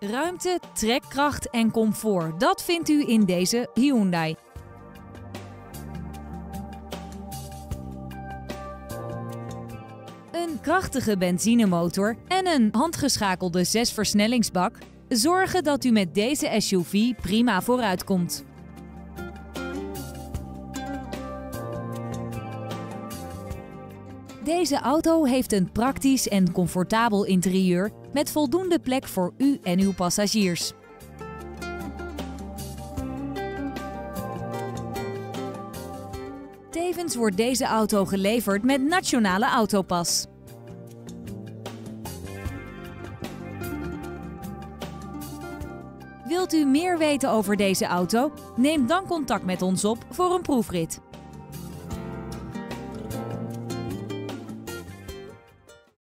Ruimte, trekkracht en comfort, dat vindt u in deze Hyundai. Een krachtige benzinemotor en een handgeschakelde 6-versnellingsbak zorgen dat u met deze SUV prima vooruitkomt. Deze auto heeft een praktisch en comfortabel interieur met voldoende plek voor u en uw passagiers. Tevens wordt deze auto geleverd met Nationale Autopas. Wilt u meer weten over deze auto? Neem dan contact met ons op voor een proefrit.